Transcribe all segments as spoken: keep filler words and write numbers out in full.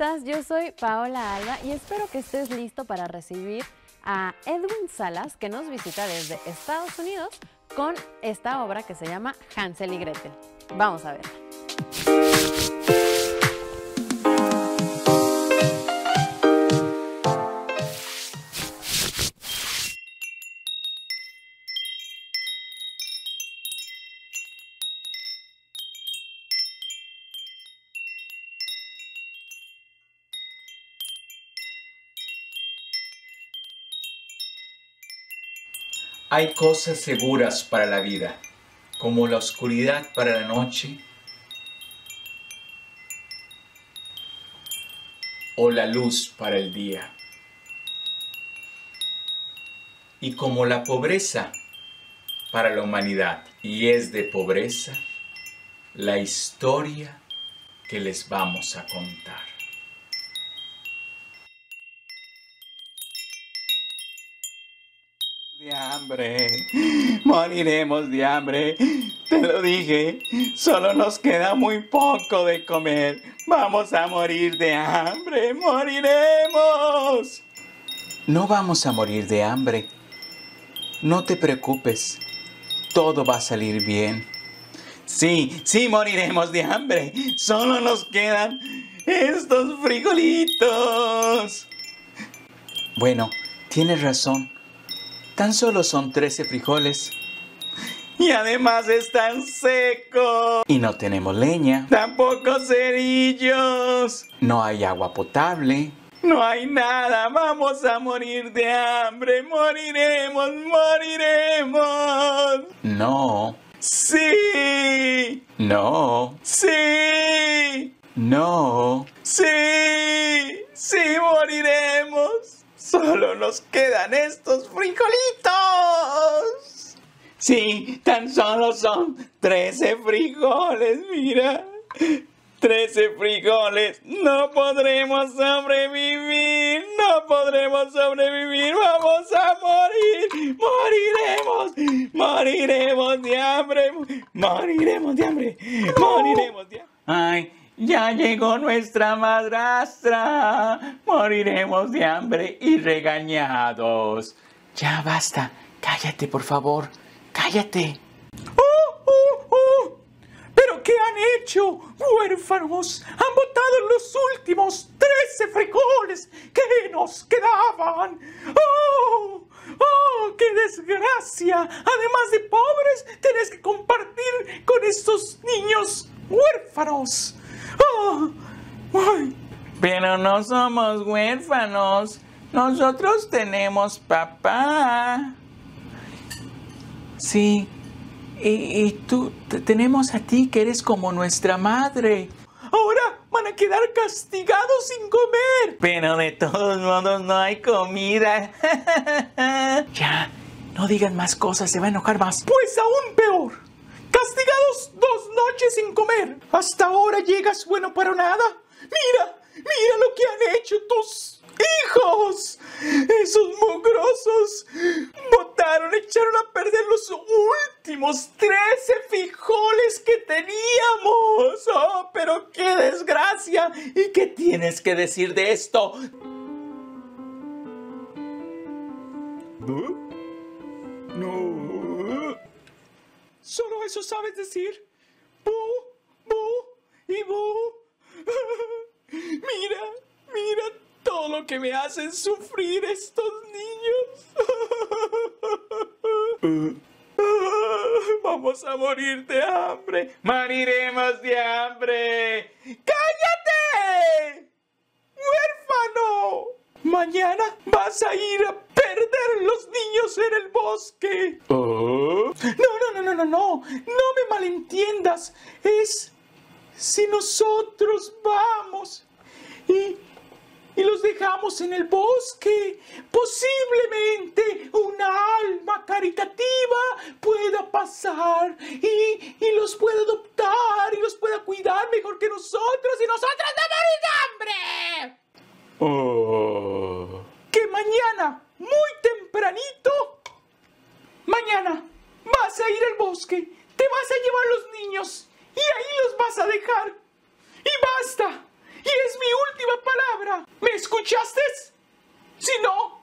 estás? Yo soy Paola Alba y espero que estés listo para recibir a Edwin Salas, que nos visita desde Estados Unidos con esta obra que se llama Hansel y Gretel. Vamos a verla. Hay cosas seguras para la vida, como la oscuridad para la noche o la luz para el día, y como la pobreza para la humanidad. Y es de pobreza la historia que les vamos a contar. De hambre, moriremos de hambre, te lo dije, solo nos queda muy poco de comer, vamos a morir de hambre, moriremos. No vamos a morir de hambre, no te preocupes, todo va a salir bien. Sí, sí moriremos de hambre, solo nos quedan estos frijolitos. Bueno, tienes razón. Tan solo son trece frijoles. Y además están secos. Y no tenemos leña. Tampoco cerillos. No hay agua potable. No hay nada. Vamos a morir de hambre. Moriremos, moriremos. No. Sí. No. Sí. No. Sí. Sí, moriremos. Solo nos quedan estos frijolitos. Sí, tan solo son trece frijoles, mira. trece frijoles. No podremos sobrevivir. No podremos sobrevivir. Vamos a morir. Moriremos. Moriremos de hambre. Moriremos de hambre. Moriremos de hambre. Ay. Ya llegó nuestra madrastra. Moriremos de hambre y regañados. Ya basta. Cállate, por favor. Cállate. ¡Oh, oh, oh! ¿Pero qué han hecho, huérfanos? Han botado los últimos trece frijoles que nos quedaban. ¡Oh! ¡Oh, qué desgracia! Además de pobres, tenés que compartir con estos niños huérfanos. Oh, ay. Pero no somos huérfanos. Nosotros tenemos papá. Sí. Y, y tú, te, tenemos a ti que eres como nuestra madre. Ahora van a quedar castigados sin comer. Pero de todos modos no hay comida. Ya, no digan más cosas, se va a enojar más. Pues aún peor. Castigados dos noches sin comer. Hasta ahora llegas bueno para nada. Mira, mira lo que han hecho tus hijos. Esos mugrosos botaron, echaron a perder los últimos trece frijoles que teníamos. Oh, pero qué desgracia. ¿Y qué tienes que decir de esto? ¿No? No. Solo eso sabes decir. Bu, bu y bu. Mira, mira todo lo que me hacen sufrir estos niños. Vamos a morir de hambre. Moriremos de hambre. ¡Cállate! ¡Huérfano! Mañana vas a ir a perder los niños en el bosque. Oh. No, no, no, no, no, no. No me malentiendas. Es si nosotros vamos y, y los dejamos en el bosque. Posiblemente una alma caritativa pueda pasar y, y los pueda adoptar y los pueda cuidar mejor que nosotros y nosotros no morir de hambre. Oh. Que mañana, muy tempranito, mañana vas a ir al bosque, te vas a llevar los niños y ahí los vas a dejar. Y basta, y es mi última palabra. ¿Me escuchaste? Si no,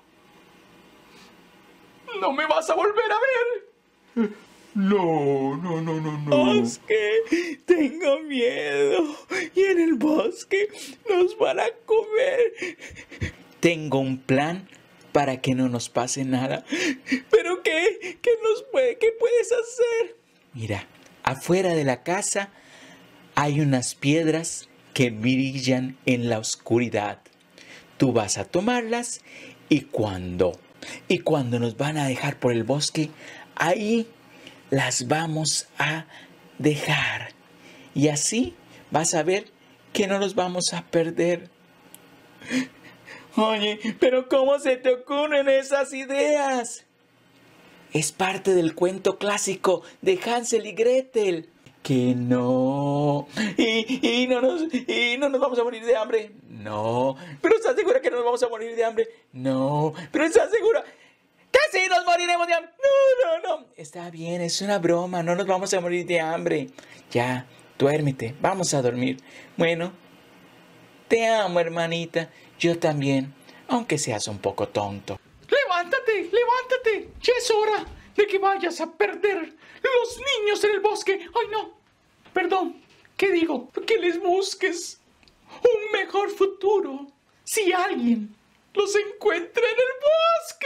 no me vas a volver a ver. No, no, no, no, no. Bosque, tengo miedo. Y en el bosque nos van a comer. Tengo un plan para que no nos pase nada. ¿Pero qué? ¿Qué nos puede, qué puedes hacer? Mira, afuera de la casa hay unas piedras que brillan en la oscuridad. Tú vas a tomarlas y cuando, y cuando nos van a dejar por el bosque, ahí las vamos a dejar. Y así vas a ver que no nos vamos a perder. Oye, pero ¿cómo se te ocurren esas ideas? Es parte del cuento clásico de Hansel y Gretel. Que no. Y, y, no nos, y no nos vamos a morir de hambre. No. ¿Pero estás segura que no nos vamos a morir de hambre? No. ¿Pero estás segura? ¡Que sí nos moriremos de hambre! No, no, no. Está bien, es una broma. No nos vamos a morir de hambre. Ya, duérmete. Vamos a dormir. Bueno, te amo, hermanita. Yo también, aunque seas un poco tonto. ¡Levántate! ¡Levántate! ¡Ya es hora de que vayas a perder los niños en el bosque! ¡Ay, no! Perdón, ¿qué digo? Que les busques un mejor futuro si alguien los encuentra en el bosque.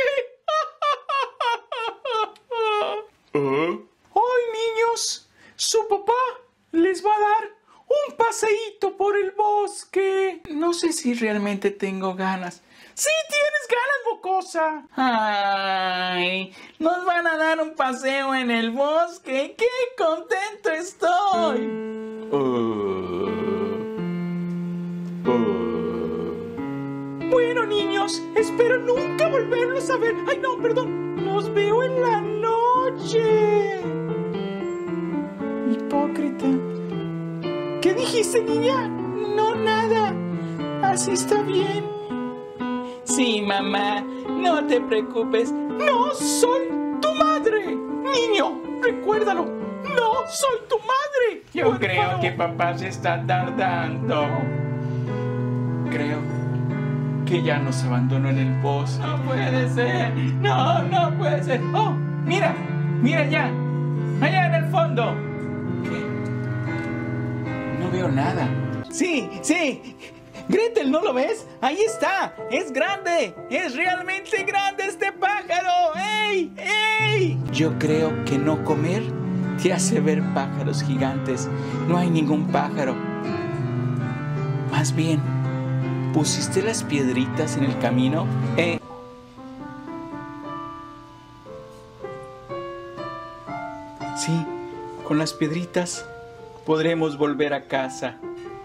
¿Eh? ¡Ay, niños! Su papá les va a dar un paseíto por el bosque. No sé si realmente tengo ganas. ¡Sí tienes ganas, mocosa! ¡Ay! Nos van a dar un paseo en el bosque. ¡Qué contento estoy! Uh, uh. Bueno, niños, espero nunca volverlos a ver. ¡Ay, no, perdón! ¡Los veo en la noche! Hipócrita. ¿Qué dijiste, niña? No, nada. Así está bien. Sí, mamá, no te preocupes. No soy tu madre. Niño, recuérdalo. No soy tu madre. Yo Por creo favor. que papá se está tardando. Creo que ya nos abandonó en el bosque. No puede ser. No, no puede ser. Oh, mira, mira allá. Allá en el fondo. ¿Qué? No veo nada. Sí, sí. Gretel, ¿no lo ves? Ahí está. Es grande. Es realmente grande este pájaro. ¡Ey! ¡Ey! Yo creo que no comer te hace ver pájaros gigantes. No hay ningún pájaro. Más bien, ¿pusiste las piedritas en el camino? Eh. Sí, con las piedritas podremos volver a casa.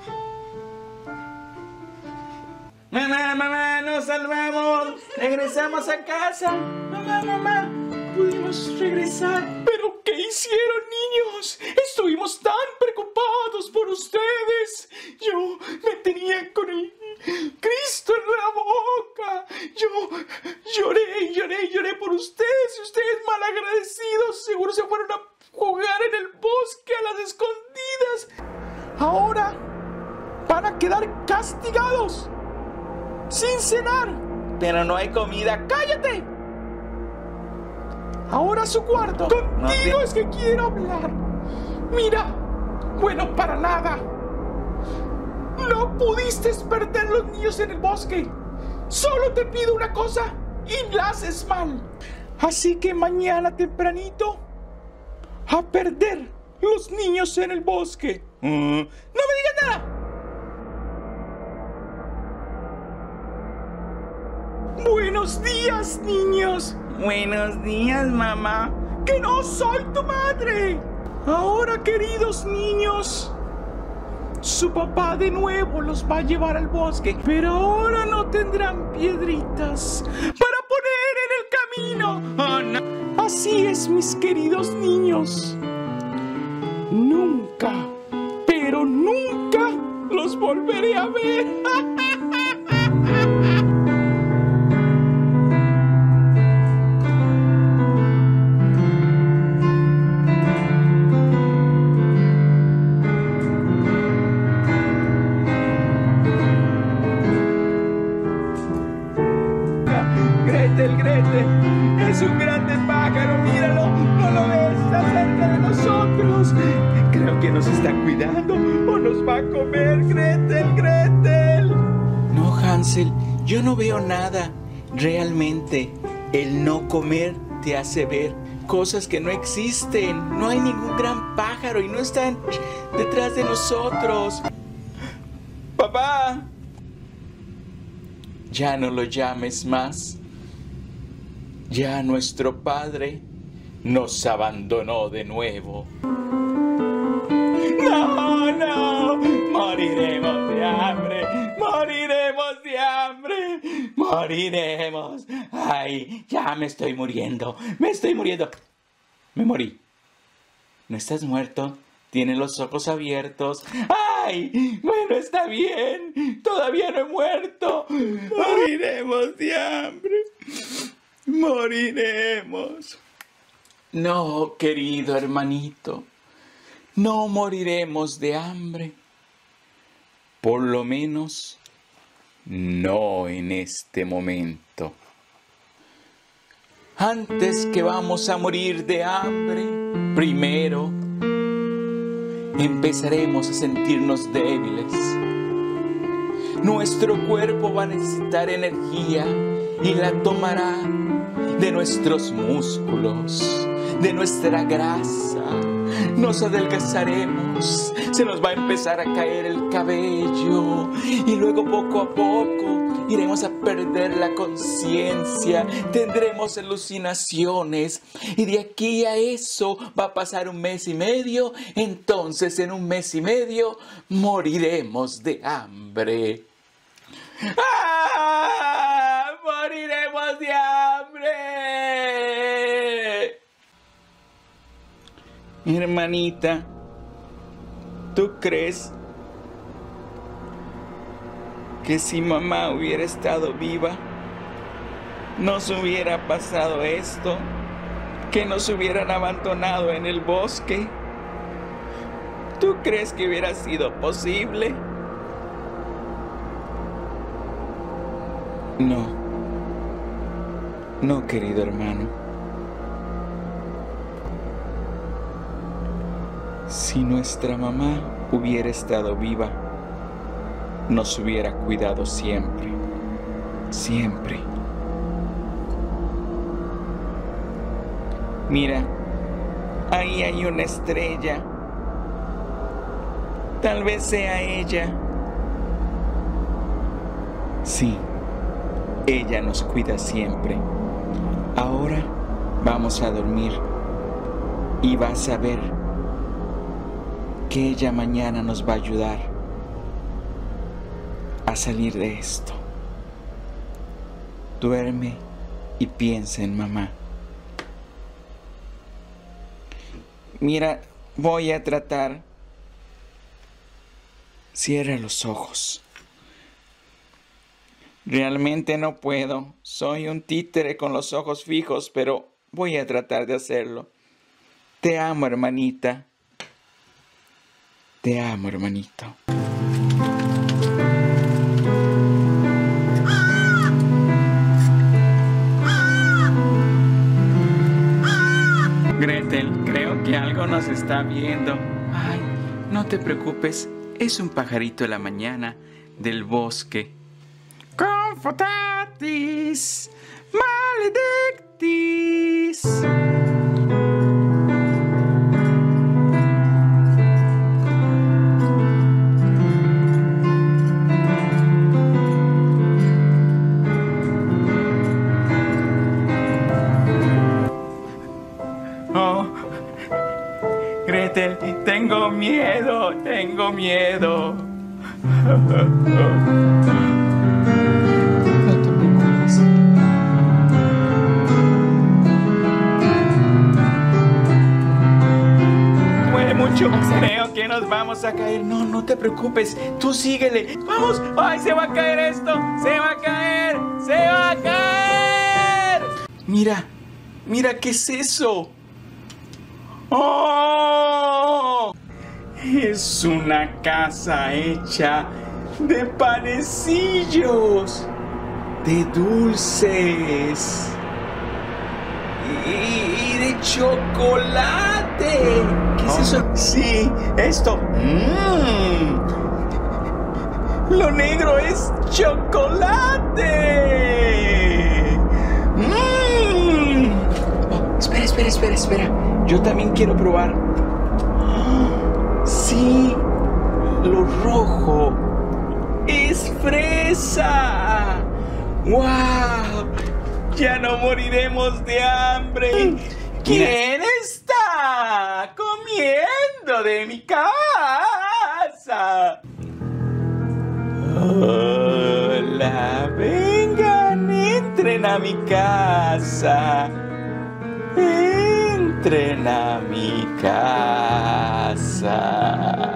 Mamá, mamá, nos salvamos. Regresamos a casa. Mamá, mamá, pudimos regresar. ¿Pero qué hicieron, niños? Estuvimos tan preocupados por ustedes. Yo me tenía con el Cristo en la boca. Yo lloré y lloré y lloré por ustedes. Y ustedes malagradecidos seguro se fueron a jugar en el bosque a las escondidas. Ahora van a quedar castigados. Sin cenar. Pero no hay comida. ¡Cállate! Ahora a su cuarto. Contigo no, es que quiero hablar. Mira. Bueno, para nada. No pudiste perder los niños en el bosque. Solo te pido una cosa y la haces mal. Así que mañana tempranito a perder los niños en el bosque. Uh, no me digas nada. Buenos días, niños. Buenos días, mamá. Que no soy tu madre. Ahora, queridos niños, su papá de nuevo los va a llevar al bosque. Pero ahora no tendrán piedritas para poner en el camino. Oh, no. Así es, mis queridos niños. Nunca, pero nunca los volveré a ver. que nos está cuidando o nos va a comer. Gretel, Gretel. No, Hansel, yo no veo nada. Realmente, el no comer te hace ver cosas que no existen. No hay ningún gran pájaro y no están detrás de nosotros. ¡Papá! Ya no lo llames más. Ya nuestro padre nos abandonó de nuevo. ¡No, no! ¡Moriremos de hambre! ¡Moriremos de hambre! ¡Moriremos! ¡Ay! Ya me estoy muriendo. ¡Me estoy muriendo! Me morí. ¿No estás muerto? Tienes los ojos abiertos. ¡Ay! Bueno, está bien. Todavía no he muerto. Moriremos de hambre. Moriremos. No, querido hermanito. No moriremos de hambre. Por lo menos, no en este momento. Antes que vamos a morir de hambre, primero empezaremos a sentirnos débiles. Nuestro cuerpo va a necesitar energía y la tomará de nuestros músculos, de nuestra grasa. Nos adelgazaremos, se nos va a empezar a caer el cabello y luego poco a poco iremos a perder la conciencia, tendremos alucinaciones y de aquí a eso va a pasar un mes y medio, entonces en un mes y medio moriremos de hambre. ¡Ah! ¡Moriremos de hambre! Hermanita, ¿tú crees que si mamá hubiera estado viva, nos hubiera pasado esto? ¿Que nos hubieran abandonado en el bosque? ¿Tú crees que hubiera sido posible? No, no, querido hermano. Si nuestra mamá hubiera estado viva, nos hubiera cuidado siempre, siempre. Mira, ahí hay una estrella. Tal vez sea ella. Sí, ella nos cuida siempre. Ahora vamos a dormir y vas a ver que ella mañana nos va a ayudar a salir de esto. Duerme y piensa en mamá. Mira, voy a tratar. Cierra los ojos. Realmente no puedo. Soy un títere con los ojos fijos, pero voy a tratar de hacerlo. Te amo, hermanita. Te amo, hermanito. Gretel, creo que algo nos está viendo. Ay, no te preocupes, es un pajarito de la mañana del bosque. Confutatis maledictis. Gretel, tengo miedo, tengo miedo. No te preocupes. Mueve mucho, creo que nos vamos a caer. No, no te preocupes, tú síguele. Vamos, ay, se va a caer esto, se va a caer, se va a caer. Mira, mira, ¿qué es eso? ¡Oh! Es una casa hecha de panecillos, de dulces y, y de de chocolate. ¿Qué es eso? Sí, esto. Mmm. Lo negro es chocolate. Mmm. Oh, espera, espera, espera, espera. Yo también quiero probar. Sí, lo rojo es fresa. ¡Wow! Ya no moriremos de hambre. ¿Quién está comiendo de mi casa? Hola, vengan, entren a mi casa. Entren a mi casa.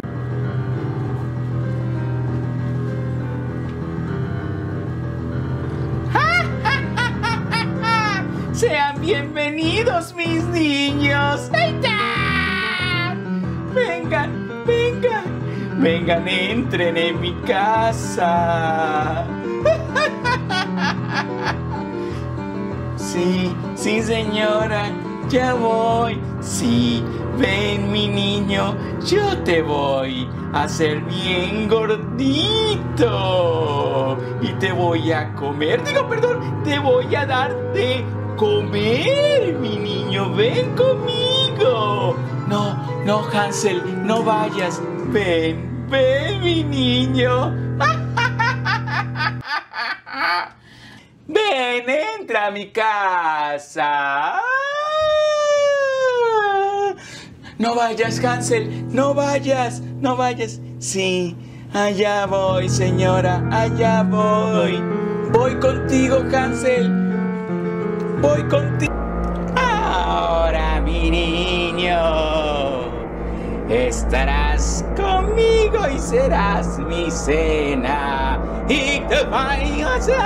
Sean bienvenidos, mis niños. Vengan, vengan, vengan, entren en mi casa. Sí, sí, señora, ya voy. Sí, ven, mi niño, yo te voy a hacer bien gordito. Y te voy a comer, digo, perdón, te voy a dar de comer, mi niño, ven conmigo. No, no, Hansel, no vayas. Ven, ven, mi niño. Ven, entra a mi casa. No vayas, Hansel, no vayas, no vayas. Sí, allá voy, señora, allá voy. Voy contigo, Hansel. Voy contigo. Ahora, mi niño, estarás conmigo y serás mi cena. Y te voy a hacer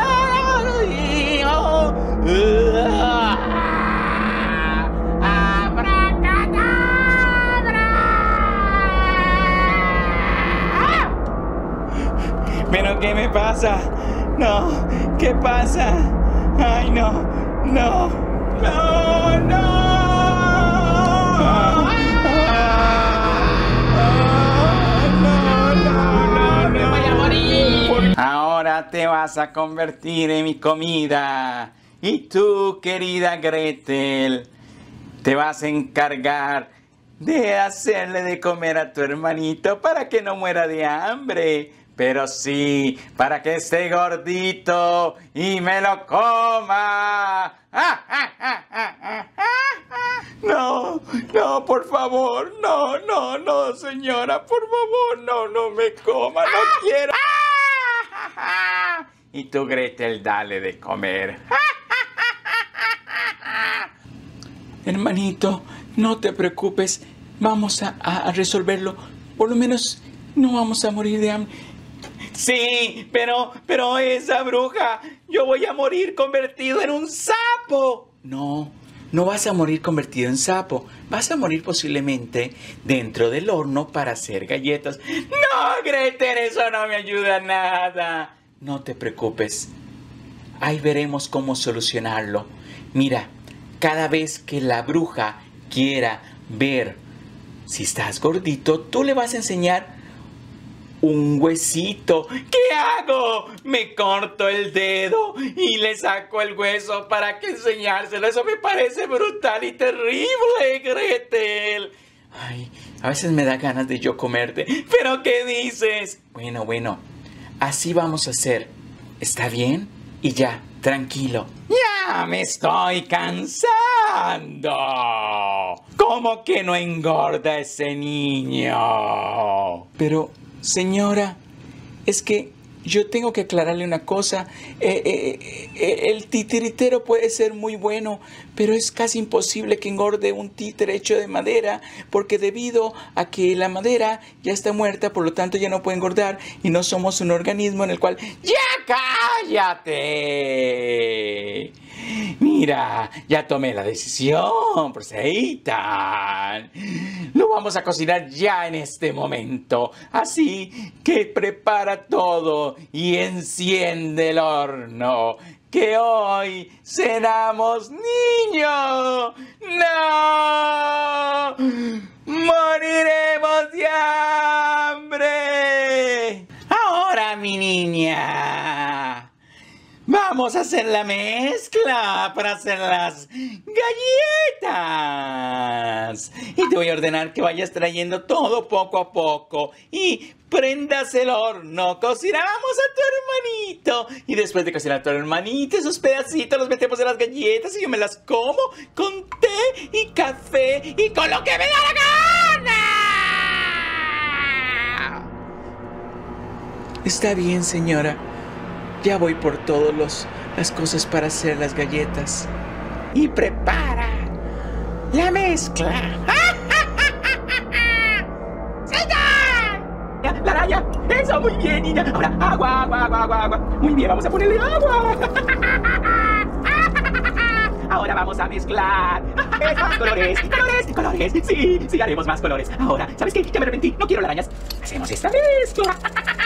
¿pero qué me pasa? No, ¿qué pasa? Ay, no, no, no, no. Ahora te vas a convertir en mi comida. Y tú, querida Gretel, te vas a encargar de hacerle de comer a tu hermanito para que no muera de hambre. Pero sí, para que esté gordito y me lo coma. No, no, por favor, no, no, no, señora, por favor, no, no me coma, no quiero. Y tú, Gretel, dale de comer. Hermanito, no te preocupes, vamos a, a resolverlo. Por lo menos no vamos a morir de hambre. Sí, pero, pero esa bruja, yo voy a morir convertido en un sapo. No, no vas a morir convertido en sapo. Vas a morir posiblemente dentro del horno para hacer galletas. No, Gretel, eso no me ayuda nada. No te preocupes. Ahí veremos cómo solucionarlo. Mira, cada vez que la bruja quiera ver si estás gordito, tú le vas a enseñar un huesito. ¿Qué hago? Me corto el dedo y le saco el hueso para que enseñárselo. Eso me parece brutal y terrible, Gretel. Ay, a veces me da ganas de yo comerte. ¿Pero qué dices? Bueno, bueno, así vamos a hacer. ¿Está bien? Y ya, tranquilo. Ya me estoy cansando. ¿Cómo que no engorda ese niño? Pero, señora, es que yo tengo que aclararle una cosa. Eh, eh, eh, el titiritero puede ser muy bueno, pero es casi imposible que engorde un títere hecho de madera, porque debido a que la madera ya está muerta, por lo tanto ya no puede engordar, y no somos un organismo en el cual... ¡Ya cállate! Mira, ya tomé la decisión, Proseita. Lo vamos a cocinar ya en este momento. Así que prepara todo y enciende el horno, que hoy cenamos niño. ¡No! ¡Moriremos de hambre! Ahora, mi niña, vamos a hacer la mezcla para hacer las galletas. Y te voy a ordenar que vayas trayendo todo poco a poco. Y prendas el horno, cocinamos a tu hermanito. Y después de cocinar a tu hermanito, esos pedacitos los metemos en las galletas y yo me las como con té y café y con lo que me da la gana. Está bien, señora. Ya voy por todas las cosas para hacer las galletas. Y prepara la mezcla. La raya, eso, muy bien, niña. Ahora, agua, agua, agua, agua, agua. Muy bien, vamos a ponerle agua. Ahora vamos a mezclar. Eso, colores, colores, colores. Sí, sí, haremos más colores. Ahora, ¿sabes qué? Ya me arrepentí, no quiero las arañas. Hacemos esta mezcla.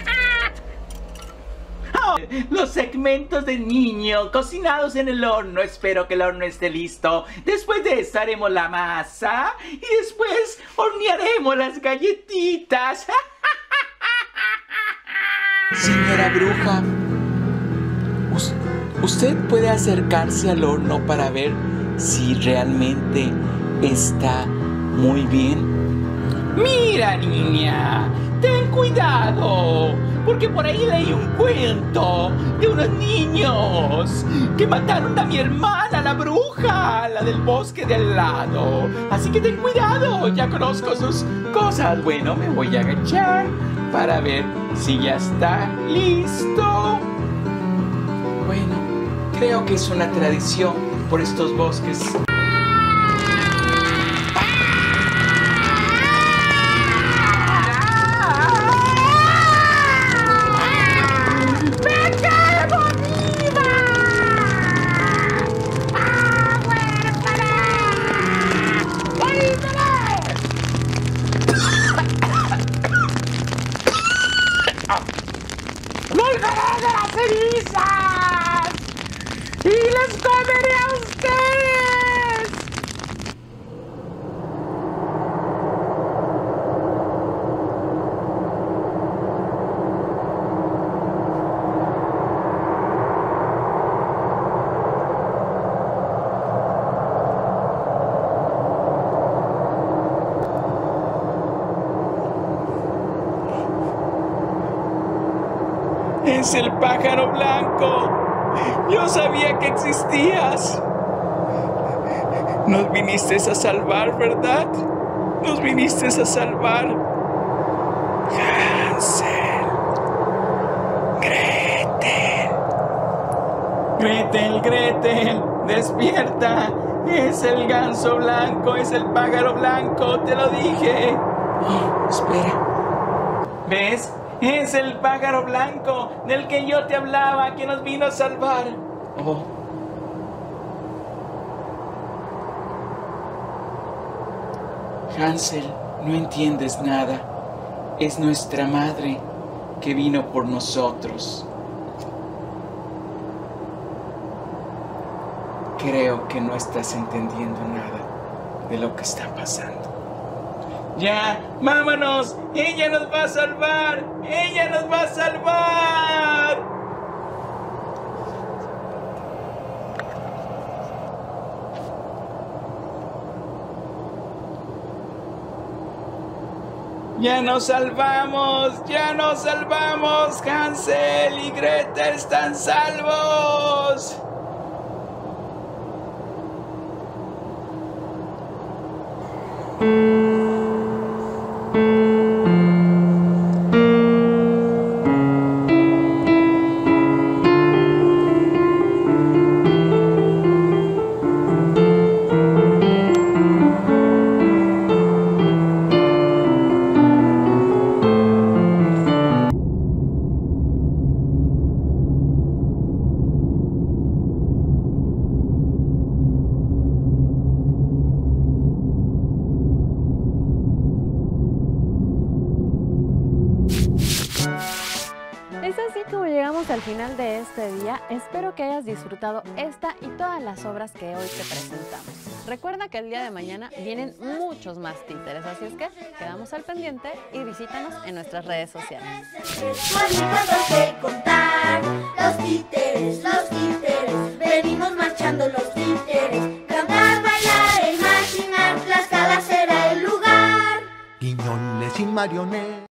Los segmentos de niño cocinados en el horno. Espero que el horno esté listo. Después de esto haremos la masa y después hornearemos las galletitas. Señora bruja, ¿usted puede acercarse al horno para ver si realmente está muy bien? Mira, niña, ten cuidado, porque por ahí leí un cuento de unos niños que mataron a mi hermana, la bruja, la del bosque de al lado. Así que ten cuidado, ya conozco sus cosas. Bueno, me voy a agachar para ver si ya está listo. Bueno, creo que es una tradición por estos bosques. ¡Volveré de las cenizas! ¡Y les comeré a ustedes! Es el pájaro blanco. Yo sabía que existías. Nos viniste a salvar, ¿verdad? Nos viniste a salvar. Hansel. Gretel. Gretel, Gretel, despierta. Es el ganso blanco, es el pájaro blanco, te lo dije. Oh, espera. ¿Ves? Es el pájaro blanco del que yo te hablaba, que nos vino a salvar. Oh. Hansel, no entiendes nada. Es nuestra madre que vino por nosotros. Creo que no estás entendiendo nada de lo que está pasando. ¡Ya! ¡Vámonos! ¡Ella nos va a salvar! ¡Ella nos va a salvar! ¡Ya nos salvamos! ¡Ya nos salvamos! ¡Hansel y Gretel están salvos! final de este día. Espero que hayas disfrutado esta y todas las obras que hoy te presentamos. Recuerda que el día de mañana vienen muchos más títeres, así es que quedamos al pendiente y visítanos en nuestras redes sociales. Los títeres, los títeres, venimos marchando los títeres. Cantar, bailar e imaginar, Tlaxcala será el lugar. Guiñones y marionetas.